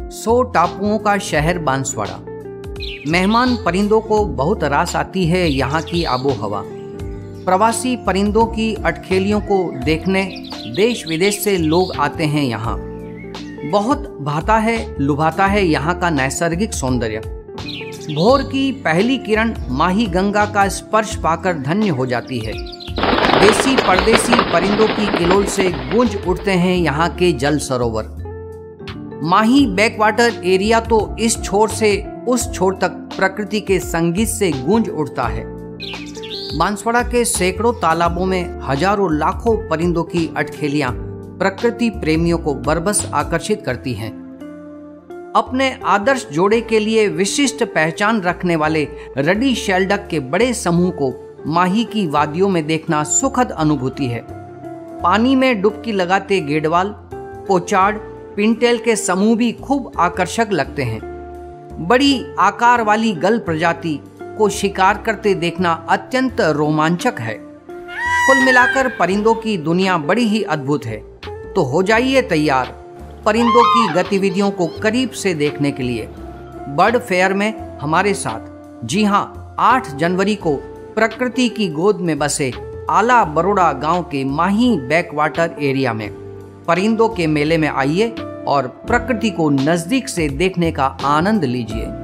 100 टापुओं का शहर बांसवाड़ा। मेहमान परिंदों को बहुत रास आती है यहाँ की आबो हवा। प्रवासी परिंदों की अटखेलियों को देखने देश विदेश से लोग आते हैं यहाँ। बहुत भाता है लुभाता है यहाँ का नैसर्गिक सौंदर्य। भोर की पहली किरण माही गंगा का स्पर्श पाकर धन्य हो जाती है। देसी परदेसी परिंदों की किलोल से गूंज उठते हैं यहाँ के जल सरोवर। माही बैकवाटर एरिया तो इस छोर से उस छोर तक प्रकृति के संगीत से गूंज उठता है। बांसवाड़ा के सैकड़ों तालाबों में हजारों लाखों परिंदों की अटखेलियां प्रकृति प्रेमियों को बरबस आकर्षित करती हैं। अपने आदर्श जोड़े के लिए विशिष्ट पहचान रखने वाले रडी शेल्डक के बड़े समूह को माही की वादियों में देखना सुखद अनुभूति है। पानी में डुबकी लगाते गेडवाल, पोचाड़, पिंटेल के समूह भी खूब आकर्षक लगते हैं। बड़ी आकार वाली गल प्रजाति को शिकार करते देखना अत्यंत रोमांचक है। कुल मिलाकर परिंदों की दुनिया बड़ी ही अद्भुत है। तो हो जाइए तैयार परिंदों की गतिविधियों को करीब से देखने के लिए बर्ड फेयर में हमारे साथ। जी हाँ, 8 जनवरी को प्रकृति की गोद में बसे आला बरोड़ा गांव के माही बैकवाटर एरिया में परिंदों के मेले में आइए और प्रकृति को नजदीक से देखने का आनंद लीजिए।